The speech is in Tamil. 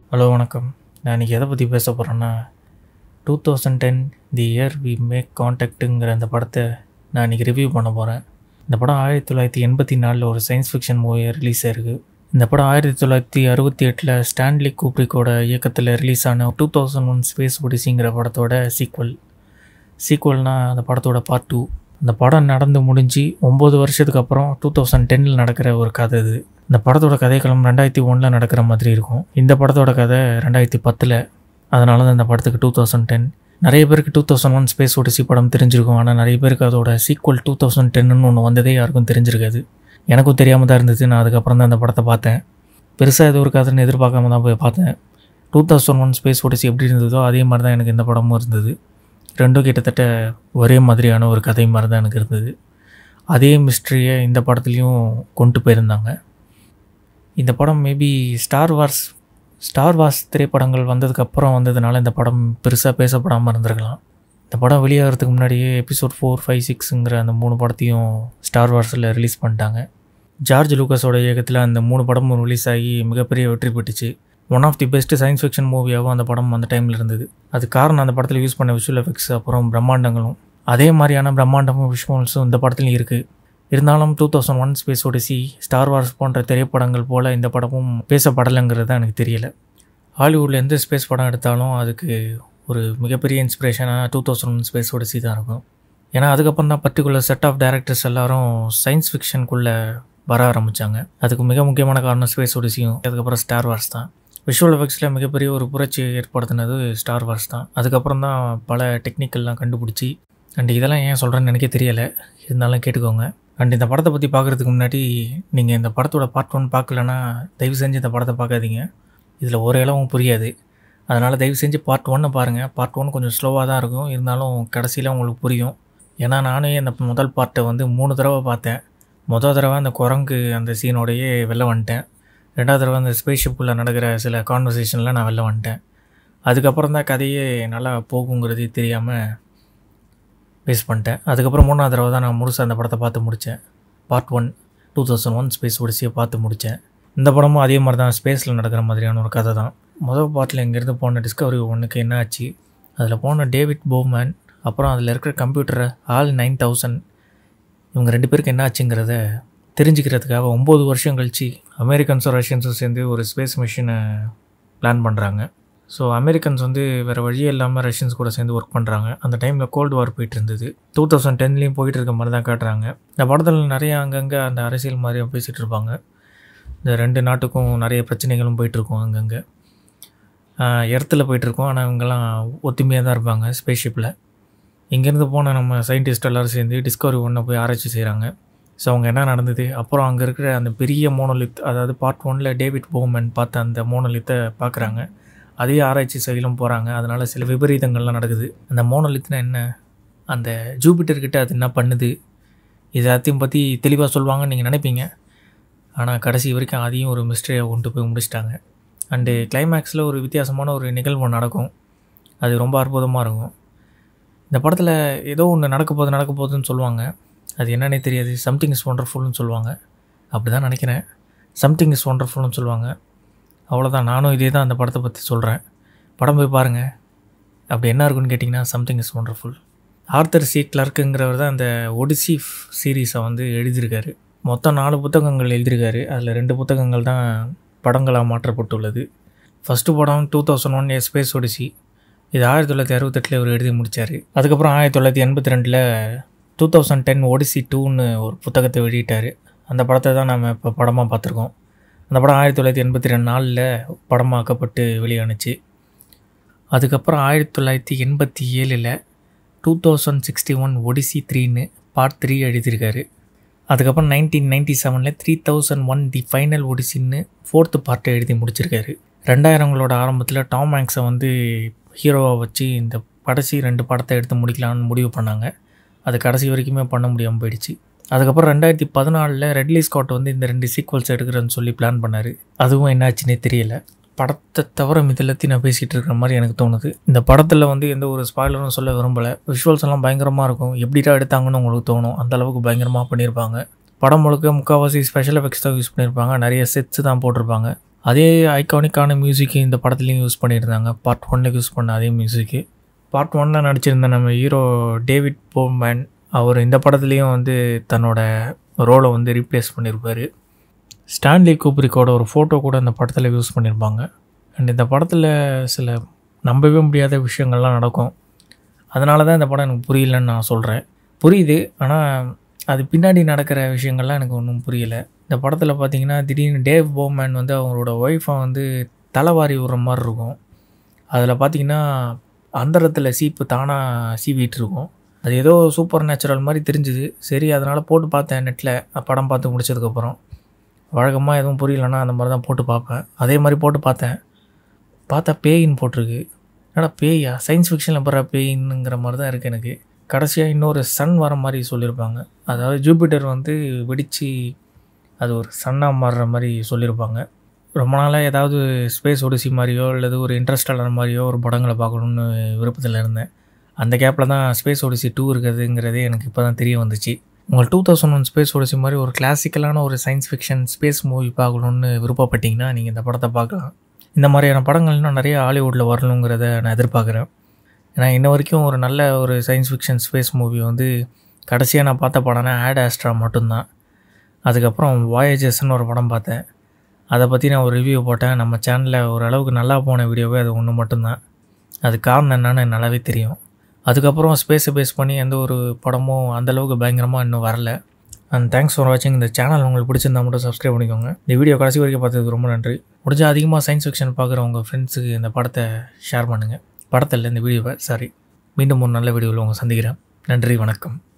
ஹலோ வணக்கம். நான் இன்றைக்கி எதை பற்றி பேச போகிறேன்னா 2010 தி இயர் வி மேக் கான்டாக்ட்டுங்கிற அந்த படத்தை நான் இன்றைக்கி ரிவ்யூ பண்ண போகிறேன். இந்த படம் 1984 ஒரு சயின்ஸ் ஃபிக்ஷன் மூவியாக ரிலீஸ் ஆயிருக்கு. இந்த படம் 1968 ஸ்டான்லி கூப்ரிக்கோட இயக்கத்தில் ரிலீஸ் ஆன 2001 ஸ்பேஸ் ஒடிசிங்கிற படத்தோட சீக்வல்னால் அந்த படத்தோட பார்ட் 2. இந்த படம் நடந்து முடிஞ்சு 9 வருஷத்துக்கு அப்புறம் 2010 நடக்கிற ஒரு கதை இது. இந்த படத்தோட கதைக்களம் 2001 நடக்கிற மாதிரி இருக்கும். இந்த படத்தோட கதை 2010. அதனால தான் இந்த படத்துக்கு 2010. நிறைய பேருக்கு 2001 ஸ்பேஸ் ஒடிசி படம் தெரிஞ்சிருக்கும். ஆனால் நிறைய பேருக்கு அதோட சீக்வல் 2010ன்னு ஒன்று வந்ததே யாருக்கும் தெரிஞ்சிருக்காது. எனக்கும் தெரியாமல் தான் இருந்துச்சு. நான் அதுக்கப்புறம் தான் அந்த படத்தை பார்த்தேன். பெருசாக எதுவும் இருக்காதுன்னு எதிர்பார்க்காம தான் போய் பார்த்தேன். 2001 ஸ்பேஸ் ஒடிசி எப்படி இருந்ததோ அதே மாதிரி தான் எனக்கு இந்த படமும் இருந்தது. ரெண்டும் கிட்டத்தட்ட ஒரே மாதிரியான ஒரு கதை மாதிரி தான் எனக்கு இருந்தது. அதே மிஸ்ட்ரியை இந்த படத்துலேயும் கொண்டு போயிருந்தாங்க. இந்த படம் மேபி ஸ்டார் வார்ஸ் திரைப்படங்கள் வந்ததுக்கப்புறம் வந்ததுனால இந்த படம் பெருசாக பேசப்படாமல் இருந்திருக்கலாம். இந்த படம் வெளியாகிறதுக்கு முன்னாடியே எபிசோட் 4, 5, 6ங்கிற அந்த 3 படத்தையும் ஸ்டார் வார்ஸில் ரிலீஸ் பண்ணிட்டாங்க. ஜார்ஜ் லூக்கஸோட இயக்கத்தில் அந்த 3 படமும் ரிலீஸ் ஆகி மிகப்பெரிய வெற்றி பெற்றுச்சு. One of the best science fiction மூவியாகவும் அந்த படம் அந்த டைமில் இருந்தது. அது காரணம் அந்த படத்தில் யூஸ் பண்ண விஷுவல் எஃபெக்ட்ஸ் அப்புறம் பிரம்மாண்டங்களும். அதே மாதிரியான பிரம்மாண்டமும் விஷுவல்ஸும் இந்த படத்துலையும் இருக்குது. இருந்தாலும் 2001 ஸ்பேஸ் ஒடிசி, ஸ்டார் வார்ஸ் போன்ற திரைப்படங்கள் போல் இந்த படமும் பேசப்படலைங்கிறது தான் எனக்கு தெரியலை. ஹாலிவுட்டில் எந்த ஸ்பேஸ் படம் எடுத்தாலும் அதுக்கு ஒரு மிகப்பெரிய இன்ஸ்பிரேஷனாக 2001 ஸ்பேஸ் ஒடிசி தான் இருக்கும். ஏன்னா அதுக்கப்புறம் தான் பர்டிகுலர் செட் ஆஃப் டைரக்டர்ஸ் எல்லோரும் சயின்ஸ் ஃபிக்ஷனுக்குள்ளே வர ஆரம்பித்தாங்க. அதுக்கு மிக முக்கியமான காரணம் ஸ்பேஸ் ஒடிசியும் அதுக்கப்புறம் ஸ்டார் வார்ஸ் தான். விஷுவல் எஃபெக்ட்ஸில் மிகப்பெரிய ஒரு புரட்சி ஏற்படுத்தினது ஸ்டார் வார்ஸ் தான். அதுக்கப்புறம் தான் பல டெக்னிக்கல்லாம் கண்டுபிடிச்சி. அண்ட் இதெல்லாம் ஏன் சொல்கிறேன்னு எனக்கே தெரியலை, இருந்தாலும் கேட்டுக்கோங்க. அண்ட் இந்த படத்தை பற்றி பார்க்குறதுக்கு முன்னாடி நீங்கள் இந்த படத்தோட பார்ட் 1 பார்க்கலன்னா தயவு செஞ்சு இந்த படத்தை பார்க்காதீங்க. இதில் ஒரு இளவும் புரியாது. அதனால் தயவு செஞ்சு பார்ட் 1 பாருங்கள். பார்ட் 1 கொஞ்சம் ஸ்லோவாக தான் இருக்கும், இருந்தாலும் கடைசியில் உங்களுக்கு புரியும். ஏன்னா நானே அந்த முதல் பார்ட்டை 3 தடவை பார்த்தேன். மொதல் தடவை அந்த குரங்கு அந்த சீனோடையே வெளில வந்துட்டேன். 2வது தடவை அந்த ஸ்பேஸ்ஷிப்புக்குள்ளே நடக்கிற சில கான்வர்சேஷனில் நான் வெளில வந்துட்டேன். அதுக்கப்புறம் தான் கதையே நல்லா போகுங்கிறது தெரியாமல் வேஸ்ட் பண்ணிட்டேன். அதுக்கப்புறம் 3வது தடவை தான் நான் முழுசாக அந்த படத்தை பார்த்து முடித்தேன். பார்ட் 1 2001 ஸ்பேஸ் ஒடிசியை பார்த்து முடித்தேன். இந்த படமும் அதே மாதிரி தான், ஸ்பேஸில் நடக்கிற மாதிரியான ஒரு கதை தான். முதல் பார்ட்டில் இங்கேருந்து போன டிஸ்கவரி 1க்கு என்ன ஆச்சு, அதில் போன டேவிட் போவ்மேன் அப்புறம் அதில் இருக்கிற கம்ப்யூட்டரை ஆல் 9000 இவங்க 2 பேருக்கு என்ன ஆச்சுங்கிறத தெரிஞ்சுக்கிறதுக்காக 9 வருஷம் கழித்து அமெரிக்கன்ஸும் ரஷ்யன்ஸும் சேர்ந்து ஒரு ஸ்பேஸ் மிஷினை பிளான் பண்ணுறாங்க. ஸோ அமெரிக்கன்ஸ் வேறு வழியே இல்லாமல் ரஷ்யன்ஸ் கூட சேர்ந்து ஒர்க் பண்ணுறாங்க. அந்த டைமில் கோல்டு வார் போயிட்டு இருந்தது. 2010லேயும் போயிட்டு இருக்க மாதிரி தான் காட்டுறாங்க. இந்த படத்தில் நிறைய அங்கங்கே அந்த அரசியல் மாதிரியாக பேசிகிட்டு இருப்பாங்க. இந்த 2 நாட்டுக்கும் நிறைய பிரச்சனைகளும் போயிட்டுருக்கோம். அங்கங்கே இடத்துல போயிட்டுருக்கோம். ஆனால் இவங்கெல்லாம் ஒத்துமையாக தான் இருப்பாங்க ஸ்பேஸ்ஷிப்பில். இங்கேருந்து போன நம்ம சயின்டிஸ்ட் எல்லோரும் சேர்ந்து டிஸ்கவரி 1 போய் ஆராய்ச்சி செய்கிறாங்க. ஸோ அவங்க என்ன நடந்தது, அப்புறம் அங்கே இருக்கிற அந்த பெரிய மோனோலித், அதாவது பார்ட் 1ல் டேவிட் போவ்மேன் பார்த்த அந்த மோனோலித்தை பார்க்குறாங்க. அதே ஆராய்ச்சி செயலும் போகிறாங்க. அதனால் சில விபரீதங்கள்லாம் நடக்குது. அந்த மோனோலித்னா என்ன, அந்த ஜூபிட்டர்கிட்ட அது என்ன பண்ணுது, எல்லாத்தையும் பற்றி தெளிவாக சொல்லுவாங்கன்னு நீங்கள் நினைப்பீங்க. ஆனால் கடைசி வரைக்கும் அதையும் ஒரு மிஸ்ட்ரியாக கொண்டு போய் முடிச்சிட்டாங்க. அண்டு கிளைமேக்ஸில் ஒரு வித்தியாசமான ஒரு நிகழ்வு நடக்கும். அது ரொம்ப அற்புதமாக இருக்கும். இந்த படத்தில் ஏதோ ஒன்று நடக்க போகுதுன்னு சொல்லுவாங்க. அது என்னன்னே தெரியாது. சம்திங் இஸ் ஒண்டர்ஃபுல்னு சொல்லுவாங்க. அப்படி தான் நினைக்கிறேன். சம்திங் இஸ் ஒண்டர்ஃபுல்னு சொல்லுவாங்க. அவ்வளோதான். நானும் இதே தான் அந்த படத்தை பற்றி சொல்கிறேன். படம் போய் பாருங்கள். அப்படி என்ன இருக்குன்னு கேட்டிங்கன்னா something is wonderful. Arthur C கிளார்க்குங்கிறவர் தான் அந்த ஒடிசி சீரீஸை எழுதியிருக்காரு. மொத்தம் 4 புத்தகங்கள் எழுதியிருக்காரு. அதில் 2 புத்தகங்கள் தான் படங்களாக மாற்றப்பட்டுள்ளது. ஃபஸ்ட்டு படம் 2001 ஸ்பேஸ் ஒடிசி. இது 1968 இவர் எழுதி முடித்தார். அதுக்கப்புறம் 1982 2010 ஒடிசி 2ன்னு ஒரு புத்தகத்தை வெளியிட்டார். அந்த படத்தை தான் நம்ம இப்போ படமாக பார்த்துருக்கோம். அந்த படம் 1984 படமாக்கப்பட்டு வெளியானுச்சு. அதுக்கப்புறம் 1987 2061 ஒடிசி 3ன்னு பார்ட் 3 எழுதியிருக்காரு. அதுக்கப்புறம் 1997 3001 தி ஃபைனல் ஒடிசின்னு 4th பார்ட்டை எழுதி முடிச்சிருக்காரு. 2000ங்களோட ஆரம்பத்தில் டாம் ஹாங்க்ஸை ஹீரோவாக வச்சு இந்த கடைசி 2 படத்தை எடுத்து முடிக்கலான்னு முடிவு பண்ணாங்க. அது கடைசி வரைக்குமே பண்ண முடியாமல் போயிடுச்சு. அதுக்கப்புறம் 2014 ரெட்லி ஸ்காட் இந்த 2 சீக்வல்ஸ் எடுக்கிறேன்னு சொல்லி பிளான் பண்ணார். அதுவும் என்னாச்சுன்னே தெரியல. படத்தை தவிர இதெல்லாத்தையும் நான் பேசிகிட்டு இருக்கிற மாதிரி எனக்கு தோணுது. இந்த படத்தில் எந்த ஒரு ஸ்பாய்லரும் சொல்ல விரும்பலை. விஷுவல்ஸ் எல்லாம் பயங்கரமாக இருக்கும். எப்படிடா எடுத்தாங்கன்னு உங்களுக்கு தோணும். அந்தளவுக்கு பயங்கரமாக பண்ணியிருப்பாங்க. படம் முழுக்க முக்கால்வாசி ஸ்பெஷல் எஃபெக்ட்ஸ் தான் யூஸ் பண்ணியிருப்பாங்க. நிறைய செட்ஸ் தான் போட்டிருப்பாங்க. அதே ஐகானிக்கான மியூசிக்கு இந்த படத்துலேயும் யூஸ் பண்ணியிருந்தாங்க. பார்ட் 1ல் யூஸ் பண்ண அதே மியூசிக்கு. பார்ட் 1ல் நடிச்சிருந்த நம்ம ஹீரோ டேவிட் போமேன் அவர் இந்த படத்துலேயும் வந்து தன்னோட ரோலை வந்து ரீப்ளேஸ் பண்ணியிருப்பார். ஸ்டான்லி கூப்ரிக்கோட ஒரு ஃபோட்டோ கூட இந்த படத்தில் யூஸ் பண்ணியிருப்பாங்க. அண்ட் இந்த படத்தில் சில நம்பவே முடியாத விஷயங்கள்லாம் நடக்கும். அதனால தான் இந்த படம் எனக்கு புரியலன்னு நான் சொல்கிறேன். புரியுது, ஆனால் அது பின்னாடி நடக்கிற விஷயங்கள்லாம் எனக்கு ஒன்றும் புரியலை. இந்த படத்தில் பார்த்திங்கன்னா திடீர்னு டேவ் போமேன் வந்து அவங்களோட ஒய்ஃபை வந்து தலைவாரி விடுற மாதிரி இருக்கும். அதில் பார்த்திங்கன்னா அந்தரத்தில் சீப்பு தானாக சீவிட்டு இருக்கும். அது ஏதோ சூப்பர் நேச்சுரல் மாதிரி தெரிஞ்சுது. சரி, அதனால் போட்டு பார்த்தேன் நெட்டில். படம் பார்த்து முடிச்சதுக்கப்புறம் வழக்கமாக எதுவும் புரியலன்னா அந்த மாதிரி தான் போட்டு பார்ப்பேன். அதே மாதிரி போட்டு பார்த்தா பேயின்னு போட்டிருக்கு. என்னடா பேயா, சயின்ஸ் ஃபிக்ஷனில் போகிற பேயின்னுங்கிற மாதிரி தான் இருக்குது எனக்கு. கடைசியாக இன்னொரு சன் வர மாதிரி சொல்லியிருப்பாங்க. அதாவது ஜூபிட்டர் வந்து வெடித்து அது ஒரு சன்னாக மாறுற மாதிரி சொல்லியிருப்பாங்க. ரொம்ப நாளாக ஏதாவது ஸ்பேஸ் ஒடிசி மாதிரியோ அல்லது ஒரு இன்ட்ரெஸ்டலர் மாதிரியோ ஒரு படங்களை பார்க்கணுன்னு விருப்பத்தில் இருந்தேன். அந்த கேப்பில் தான் ஸ்பேஸ் ஒடிசி 2 இருக்குதுங்கிறதே எனக்கு இப்போ தான் தெரிய வந்துச்சு. உங்கள் 2001 ஸ்பேஸ் ஒடிசி மாதிரி ஒரு கிளாசிக்கலான ஒரு சயின்ஸ் ஃபிக்ஷன் ஸ்பேஸ் மூவி பார்க்கணுன்னு விருப்பப்பட்டிங்கன்னா நீங்கள் இந்த படத்தை பார்க்கலாம். இந்த மாதிரியான படங்கள் இன்னும் நிறைய ஹாலிவுட்டில் வரணுங்கிறத நான் எதிர்பார்க்குறேன். ஏன்னா இன்ன வரைக்கும் ஒரு நல்ல ஒரு சயின்ஸ் ஃபிக்ஷன் ஸ்பேஸ் மூவி வந்து கடைசியாக நான் பார்த்த படம்னா ஆட் ஆஸ்ட்ரா மட்டும்தான். அதுக்கப்புறம் வாயேஜர்ஸ்னு ஒரு படம் பார்த்தேன். அதை பற்றி நான் ஒரு ரிவ்யூ போட்டேன். நம்ம சேனலில் ஓரளவுக்கு நல்லா போன வீடியோவே அது ஒன்று மட்டும்தான். அது காரணம் என்னன்னு நல்லாவே தெரியும். அதுக்கப்புறம் ஸ்பேஸை பேஸ் பண்ணி எந்த ஒரு படமும் அந்தளவுக்கு பயங்கரமாக இன்னும் வரல. அண்ட் தேங்க்ஸ் ஃபார் வாட்சிங். இந்த சேனல் உங்களுக்கு பிடிச்சிருந்தா மட்டும் சப்ஸ்கிரைப் பண்ணிக்கோங்க. இந்த வீடியோ கடைசி வரைக்கும் பார்த்ததுக்கு ரொம்ப நன்றி. முடிஞ்சால் அதிகமாக சயின்ஸ் ஃபிக்ஷன் பார்க்குற உங்கள் ஃப்ரெண்ட்ஸுக்கு இந்த படத்தை ஷேர் பண்ணுங்கள். படத்தில் இந்த வீடியோவை மீண்டும் ஒரு நல்ல வீடியோவில் உங்களை சந்திக்கிறேன். நன்றி, வணக்கம்.